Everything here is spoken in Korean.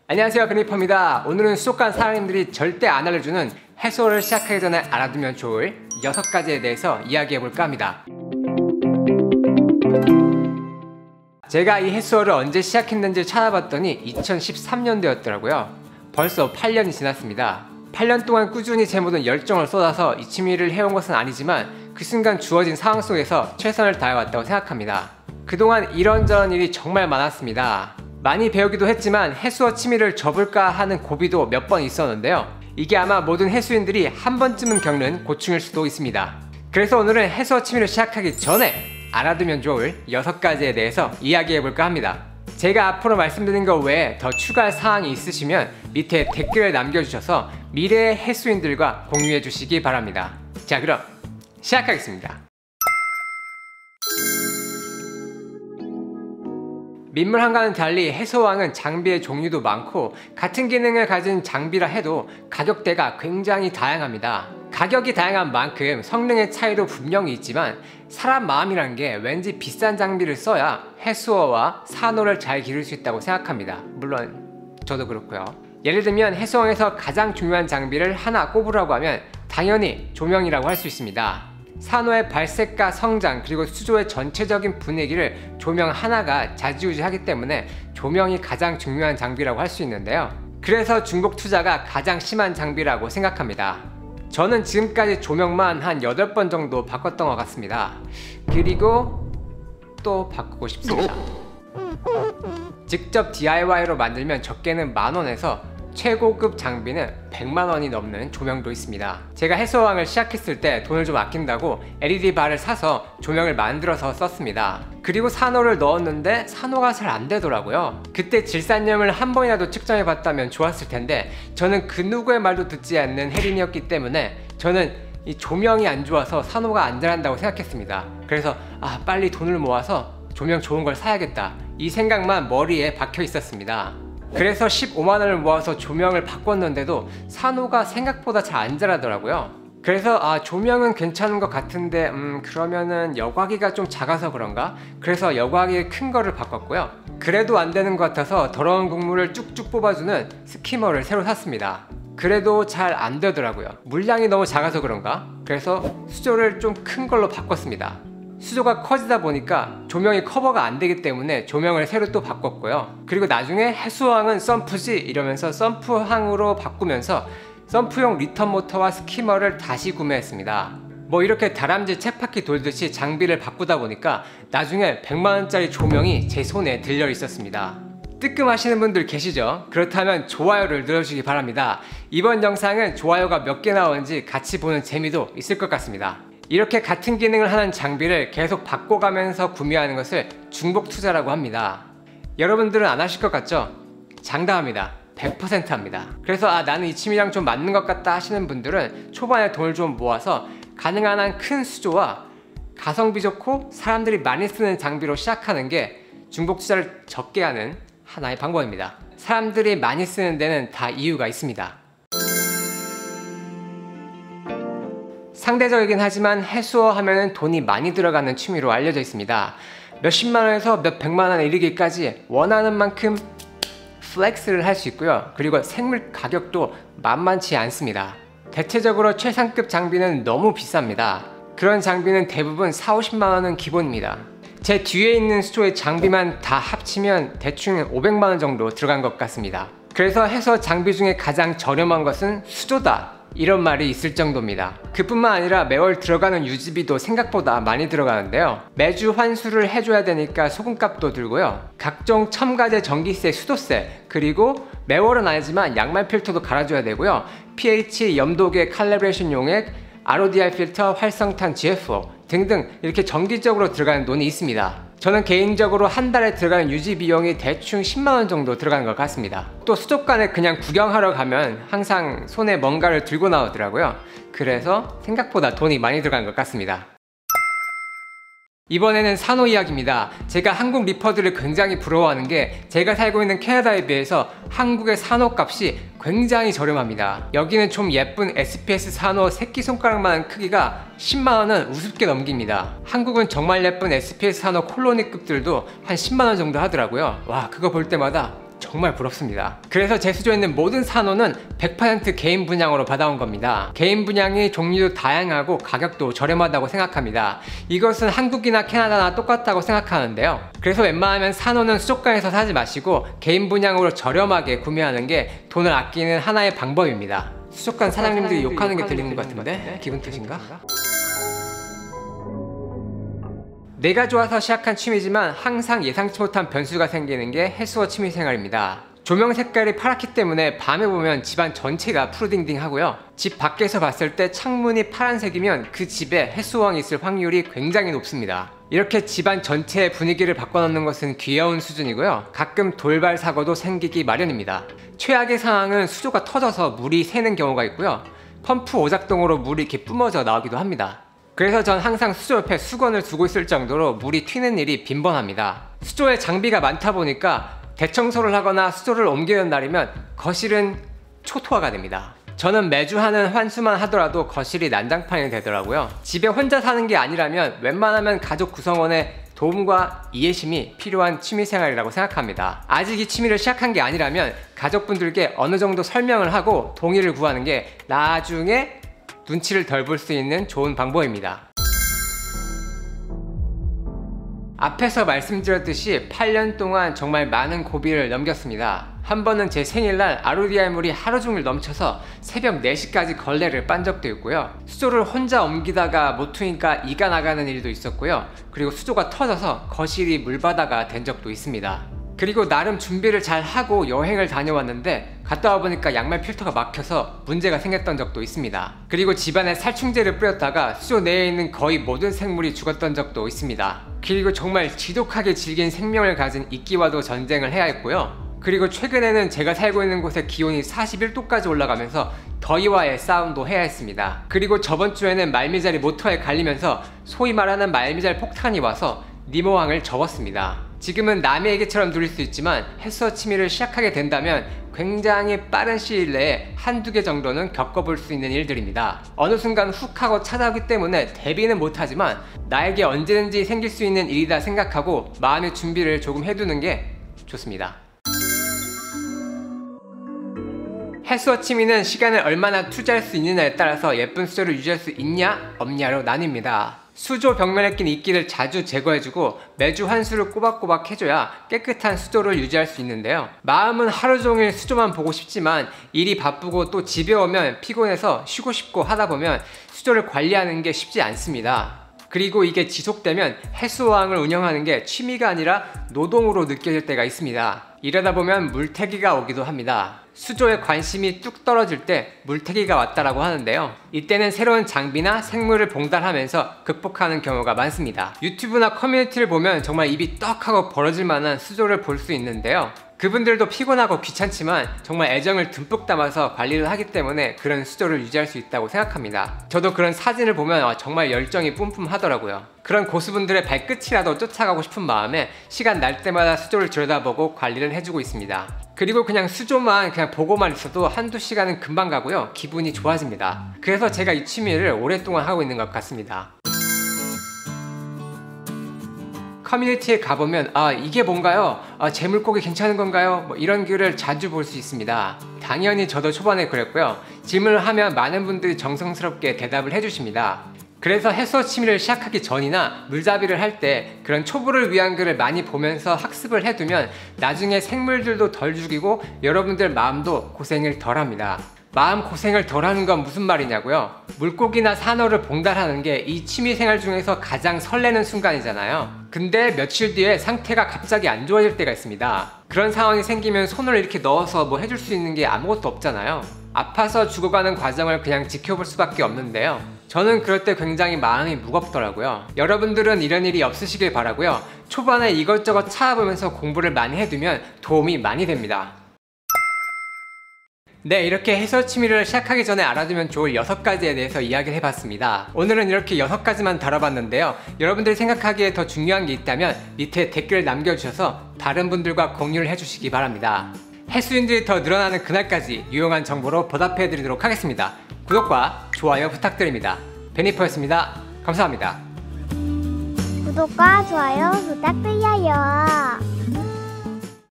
안녕하세요, 그니퍼입니다. 오늘은 수족관 사장님들이 절대 안 알려주는 해수어를 시작하기 전에 알아두면 좋을 6가지에 대해서 이야기해볼까 합니다. 제가 이 해수어를 언제 시작했는지 찾아봤더니 2013년도였더라고요. 벌써 8년이 지났습니다. 8년 동안 꾸준히 제 모든 열정을 쏟아서 이 취미를 해온 것은 아니지만 그 순간 주어진 상황 속에서 최선을 다해왔다고 생각합니다. 그동안 이런저런 일이 정말 많았습니다. 많이 배우기도 했지만 해수어 취미를 접을까 하는 고비도 몇 번 있었는데요. 이게 아마 모든 해수인들이 한 번쯤은 겪는 고충일 수도 있습니다. 그래서 오늘은 해수어 취미를 시작하기 전에 알아두면 좋을 6가지에 대해서 이야기해볼까 합니다. 제가 앞으로 말씀드린 것 외에 더 추가할 사항이 있으시면 밑에 댓글을 남겨주셔서 미래의 해수인들과 공유해 주시기 바랍니다. 자, 그럼 시작하겠습니다. 민물항과는 달리 해수어항은 장비의 종류도 많고 같은 기능을 가진 장비라 해도 가격대가 굉장히 다양합니다. 가격이 다양한 만큼 성능의 차이도 분명히 있지만 사람 마음이란 게 왠지 비싼 장비를 써야 해수어와 산호를 잘 기를 수 있다고 생각합니다. 물론 저도 그렇고요. 예를 들면 해수어항에서 가장 중요한 장비를 하나 꼽으라고 하면 당연히 조명이라고 할 수 있습니다. 산호의 발색과 성장 그리고 수조의 전체적인 분위기를 조명 하나가 좌지우지하기 때문에 조명이 가장 중요한 장비라고 할 수 있는데요. 그래서 중복 투자가 가장 심한 장비라고 생각합니다. 저는 지금까지 조명만 한 8번 정도 바꿨던 것 같습니다. 그리고 또 바꾸고 싶습니다. 직접 DIY로 만들면 적게는 10,000원에서 최고급 장비는 100만원이 넘는 조명도 있습니다. 제가 해수어항을 시작했을 때 돈을 좀 아낀다고 LED 바를 사서 조명을 만들어서 썼습니다. 그리고 산호를 넣었는데 산호가 잘 안되더라고요. 그때 질산염을 한 번이라도 측정해 봤다면 좋았을 텐데 저는 그 누구의 말도 듣지 않는 혜린이었기 때문에 저는 이 조명이 안 좋아서 산호가 안 자란다고 생각했습니다. 그래서 빨리 돈을 모아서 조명 좋은 걸 사야겠다, 이 생각만 머리에 박혀 있었습니다. 그래서 15만원을 모아서 조명을 바꿨는데도 산호가 생각보다 잘 안 자라더라고요. 그래서 조명은 괜찮은 것 같은데 그러면은 여과기가 좀 작아서 그런가? 그래서 여과기 큰 거를 바꿨고요. 그래도 안 되는 것 같아서 더러운 국물을 쭉쭉 뽑아주는 스키머를 새로 샀습니다. 그래도 잘 안 되더라고요. 물량이 너무 작아서 그런가? 그래서 수조를 좀 큰 걸로 바꿨습니다. 수조가 커지다 보니까 조명이 커버가 안 되기 때문에 조명을 새로 또 바꿨고요. 그리고 나중에 해수어항은 썸프지 이러면서 썸프항으로 바꾸면서 썸프용 리턴 모터와 스키머를 다시 구매했습니다. 뭐 이렇게 다람쥐 쳇바퀴 돌듯이 장비를 바꾸다 보니까 나중에 100만원짜리 조명이 제 손에 들려 있었습니다. 뜨끔하시는 분들 계시죠? 그렇다면 좋아요를 눌러주시기 바랍니다. 이번 영상은 좋아요가 몇 개 나오는지 같이 보는 재미도 있을 것 같습니다. 이렇게 같은 기능을 하는 장비를 계속 바꿔가면서 구매하는 것을 중복 투자라고 합니다. 여러분들은 안 하실 것 같죠? 장담합니다. 100% 합니다. 그래서 나는 이 취미랑 좀 맞는 것 같다 하시는 분들은 초반에 돈을 좀 모아서 가능한 한 큰 수조와 가성비 좋고 사람들이 많이 쓰는 장비로 시작하는 게 중복 투자를 적게 하는 하나의 방법입니다. 사람들이 많이 쓰는 데는 다 이유가 있습니다. 상대적이긴 하지만 해수어 하면은 돈이 많이 들어가는 취미로 알려져 있습니다. 몇십만원에서 몇백만원에 이르기까지 원하는 만큼 플렉스를 할 수 있고요. 그리고 생물 가격도 만만치 않습니다. 대체적으로 최상급 장비는 너무 비쌉니다. 그런 장비는 대부분 40~50만원은 기본입니다. 제 뒤에 있는 수조의 장비만 다 합치면 대충 500만원 정도 들어간 것 같습니다. 그래서 해수어 장비 중에 가장 저렴한 것은 수조다, 이런 말이 있을 정도입니다. 그뿐만 아니라 매월 들어가는 유지비도 생각보다 많이 들어가는데요. 매주 환수를 해줘야 되니까 소금값도 들고요. 각종 첨가제, 전기세, 수도세, 그리고 매월은 아니지만 양말 필터도 갈아줘야 되고요. pH, 염도계, 칼리브레이션 용액, RODR 필터, 활성탄, GFO 등등 이렇게 정기적으로 들어가는 돈이 있습니다. 저는 개인적으로 한 달에 들어가는 유지 비용이 대충 10만원 정도 들어가는 것 같습니다. 또 수족관에 그냥 구경하러 가면 항상 손에 뭔가를 들고 나오더라고요. 그래서 생각보다 돈이 많이 들어간 것 같습니다. 이번에는 산호 이야기입니다. 제가 한국 리퍼들을 굉장히 부러워하는 게 제가 살고 있는 캐나다에 비해서 한국의 산호 값이 굉장히 저렴합니다. 여기는 좀 예쁜 SPS 산호 새끼손가락만한 크기가 10만원은 우습게 넘깁니다. 한국은 정말 예쁜 SPS 산호 콜로니급들도 한 10만원 정도 하더라고요. 와, 그거 볼 때마다 정말 부럽습니다. 그래서 제 수조에 있는 모든 산호는 100% 개인 분양으로 받아온 겁니다. 개인 분양이 종류도 다양하고 가격도 저렴하다고 생각합니다. 이것은 한국이나 캐나다나 똑같다고 생각하는데요. 그래서 웬만하면 산호는 수족관에서 사지 마시고 개인 분양으로 저렴하게 구매하는 게 돈을 아끼는 하나의 방법입니다. 수족관 사장님들이 욕하는 게 들리는 것 같은데? 기분 탓인가? 내가 좋아서 시작한 취미지만 항상 예상치 못한 변수가 생기는 게 해수어 취미생활입니다. 조명 색깔이 파랗기 때문에 밤에 보면 집안 전체가 푸르딩딩 하고요. 집 밖에서 봤을 때 창문이 파란색이면 그 집에 해수어왕이 있을 확률이 굉장히 높습니다. 이렇게 집안 전체의 분위기를 바꿔놓는 것은 귀여운 수준이고요. 가끔 돌발 사고도 생기기 마련입니다. 최악의 상황은 수조가 터져서 물이 새는 경우가 있고요. 펌프 오작동으로 물이 이렇게 뿜어져 나오기도 합니다. 그래서 전 항상 수조 옆에 수건을 두고 있을 정도로 물이 튀는 일이 빈번합니다. 수조에 장비가 많다 보니까 대청소를 하거나 수조를 옮기는 날이면 거실은 초토화가 됩니다. 저는 매주 하는 환수만 하더라도 거실이 난장판이 되더라고요. 집에 혼자 사는 게 아니라면 웬만하면 가족 구성원의 도움과 이해심이 필요한 취미생활이라고 생각합니다. 아직 이 취미를 시작한 게 아니라면 가족분들께 어느 정도 설명을 하고 동의를 구하는 게 나중에 눈치를 덜 볼 수 있는 좋은 방법입니다. 앞에서 말씀드렸듯이 8년 동안 정말 많은 고비를 넘겼습니다. 한 번은 제 생일날 아로디알 물이 하루 종일 넘쳐서 새벽 4시까지 걸레를 빤 적도 있고요. 수조를 혼자 옮기다가 모퉁이가 이가 나가는 일도 있었고요. 그리고 수조가 터져서 거실이 물바다가 된 적도 있습니다. 그리고 나름 준비를 잘 하고 여행을 다녀왔는데 갔다 와보니까 양말 필터가 막혀서 문제가 생겼던 적도 있습니다. 그리고 집안에 살충제를 뿌렸다가 수조 내에 있는 거의 모든 생물이 죽었던 적도 있습니다. 그리고 정말 지독하게 질긴 생명을 가진 이끼와도 전쟁을 해야 했고요. 그리고 최근에는 제가 살고 있는 곳의 기온이 41도까지 올라가면서 더위와의 싸움도 해야 했습니다. 그리고 저번 주에는 말미잘이 모터에 갈리면서 소위 말하는 말미잘 폭탄이 와서 니모왕을 접었습니다. 지금은 남의 얘기처럼 누릴 수 있지만 해수어 취미를 시작하게 된다면 굉장히 빠른 시일 내에 한두 개 정도는 겪어볼 수 있는 일들입니다. 어느 순간 훅 하고 찾아오기 때문에 대비는 못하지만 나에게 언제든지 생길 수 있는 일이다 생각하고 마음의 준비를 조금 해두는 게 좋습니다. 해수어 취미는 시간을 얼마나 투자할 수 있느냐에 따라서 예쁜 수조를 유지할 수 있냐 없냐로 나뉩니다. 수조 벽면에 낀 이끼를 자주 제거해주고 매주 환수를 꼬박꼬박 해줘야 깨끗한 수조를 유지할 수 있는데요. 마음은 하루 종일 수조만 보고 싶지만 일이 바쁘고 또 집에 오면 피곤해서 쉬고 싶고 하다 보면 수조를 관리하는 게 쉽지 않습니다. 그리고 이게 지속되면 해수어왕을 운영하는 게 취미가 아니라 노동으로 느껴질 때가 있습니다. 이러다 보면 물태기가 오기도 합니다. 수조에 관심이 뚝 떨어질 때 물태기가 왔다라고 하는데요. 이때는 새로운 장비나 생물을 봉달하면서 극복하는 경우가 많습니다. 유튜브나 커뮤니티를 보면 정말 입이 떡하고 벌어질 만한 수조를 볼 수 있는데요. 그분들도 피곤하고 귀찮지만 정말 애정을 듬뿍 담아서 관리를 하기 때문에 그런 수조를 유지할 수 있다고 생각합니다. 저도 그런 사진을 보면 정말 열정이 뿜뿜하더라고요. 그런 고수분들의 발끝이라도 쫓아가고 싶은 마음에 시간 날 때마다 수조를 들여다보고 관리를 해주고 있습니다. 그리고 그냥 수조만 그냥 보고만 있어도 한두 시간은 금방 가고요. 기분이 좋아집니다. 그래서 제가 이 취미를 오랫동안 하고 있는 것 같습니다. 커뮤니티에 가보면 이게 뭔가요? 제 물고기 괜찮은 건가요? 뭐 이런 글을 자주 볼 수 있습니다. 당연히 저도 초반에 그랬고요. 질문을 하면 많은 분들이 정성스럽게 대답을 해주십니다. 그래서 해수어 취미를 시작하기 전이나 물잡이를 할 때 그런 초보를 위한 글을 많이 보면서 학습을 해두면 나중에 생물들도 덜 죽이고 여러분들 마음도 고생을 덜 합니다. 마음 고생을 덜 하는 건 무슨 말이냐고요? 물고기나 산호를 봉달하는 게 이 취미생활 중에서 가장 설레는 순간이잖아요. 근데 며칠 뒤에 상태가 갑자기 안 좋아질 때가 있습니다. 그런 상황이 생기면 손을 이렇게 넣어서 뭐 해줄 수 있는 게 아무것도 없잖아요. 아파서 죽어가는 과정을 그냥 지켜볼 수밖에 없는데요. 저는 그럴 때 굉장히 마음이 무겁더라고요. 여러분들은 이런 일이 없으시길 바라고요. 초반에 이것저것 찾아보면서 공부를 많이 해두면 도움이 많이 됩니다. 네, 이렇게 해수어 취미를 시작하기 전에 알아두면 좋을 6가지에 대해서 이야기를 해봤습니다. 오늘은 이렇게 6가지만 다뤄봤는데요. 여러분들이 생각하기에 더 중요한 게 있다면 밑에 댓글을 남겨주셔서 다른 분들과 공유를 해주시기 바랍니다. 해수인들이 더 늘어나는 그날까지 유용한 정보로 보답해드리도록 하겠습니다. 구독과 좋아요 부탁드립니다. 베니퍼였습니다. 감사합니다. 구독과 좋아요 부탁드려요.